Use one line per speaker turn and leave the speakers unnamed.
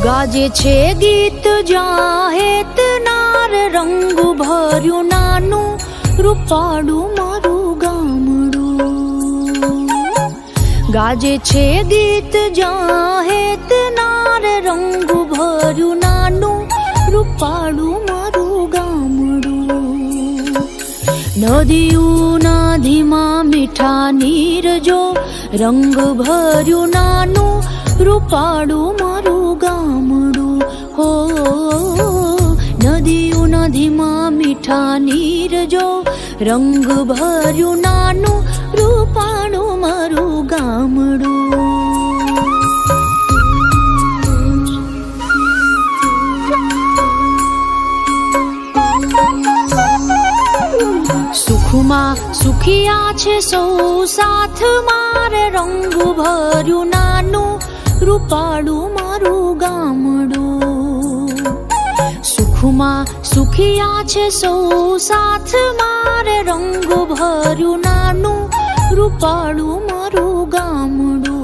गाजे छे गीत जाहेत नार रंग भर्यु नानु रूपाडू मारू गामडू। गाजे छे गीत जाहेत नार रंग भर्यु नानु रूपाडू मारू गामडू। नदियू नदीमां मीठा नीर जो रंग भर्यु नानु रूपाडू मारू गामडू। हो नदियू नदीमां मीठा नीर जो रंग भर्यु नानु रूपाडू मारू गामडू। सुखमा सुखिया छे सौ साथ मारे रंग भर्यु नानु रूपाडू मारू गामडू। सुखमा सुखिया छे सौ साथ मारे रंग भर्यु नानु रूपाडू मारू गामडू।